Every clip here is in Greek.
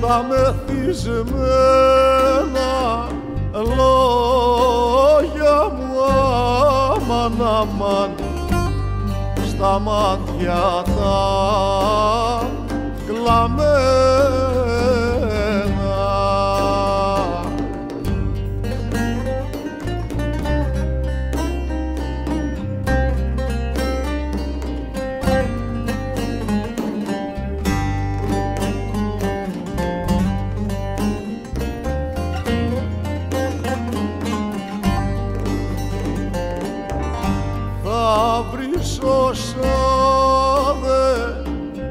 στα μεθυσμένα λόγια μου αμάν αμάν, στα μάτια τα κλαμμένα. Θα βρεις όσα δεν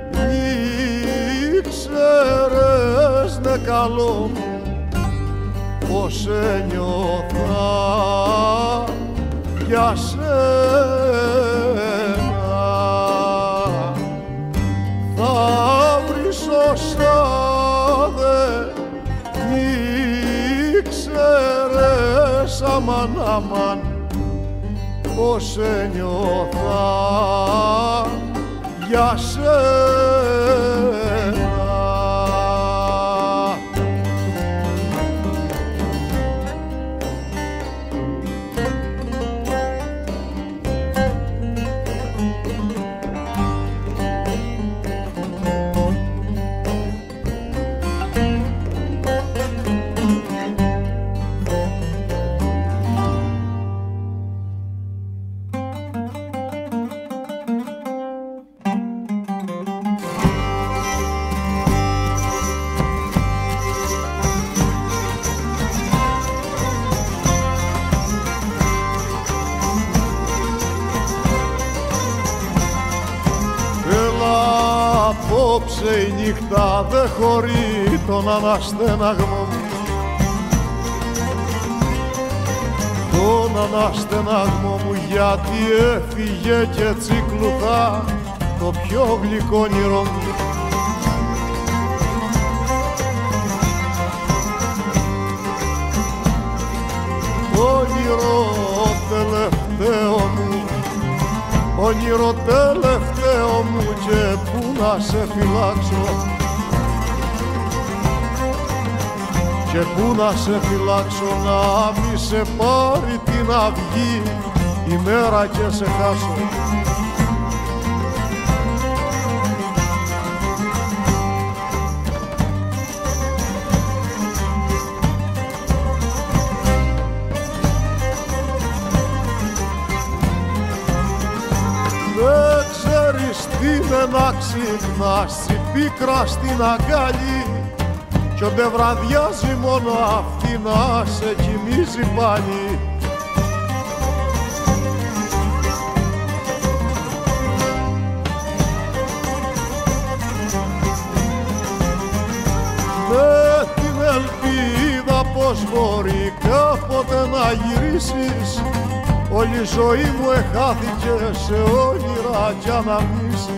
ήξερες, ναι καλό μου, πως ένιωθα για σένα. Θα βρεις όσα δεν ήξερες, αμάν αμάν, πως ένιωθα για σένα. Απόψε η νύχτα δε χωρεί τον αναστεναγμό μου, τον αναστεναγμό μου, γιατί έφυγε και τσικλουχά το πιο γλυκό όνειρό μου. Όνειρο τελευταίο μου, όνειρο τελευταίο μου, και πού να σε φυλάξω, και πού να σε φυλάξω, να μη σε πάρει την αυγή η μέρα και σε χάσω. Τι είναι να ξυπνάς η πίκρα στην αγκάλι, κι όντε βραδιάζει μόνο αυτή να σε κοιμίζει πάλι. Με την ελπίδα πως μπορεί κάποτε να γυρίσεις, όλη η ζωή μου εχάθηκε σε όνειρα κι αναμνήσεις.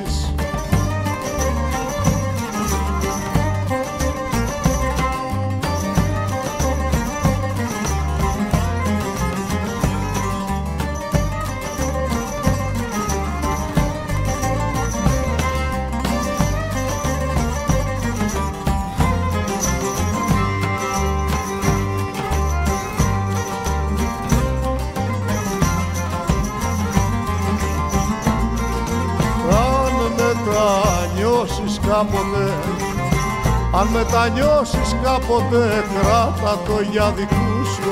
Κάποτε, αν μετανιώσεις κάποτε, κράτα το για δικού σου,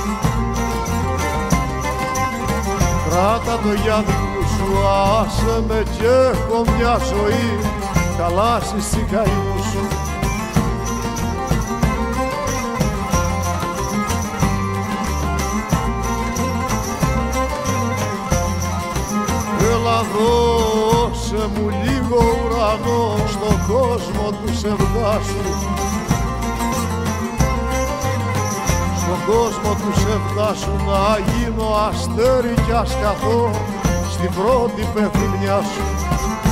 κράτα το για δικού σου, άσε με κι έχω μια ζωή, καλά στις καημούς σου. Έλα δώσε μου λίγο ουρανό στον κόσμο του σεβδάσου, στον κόσμο του σεβδάσου, να γίνω αστέρι κι ας καθώ στην πρώτη πεθυμιά σου.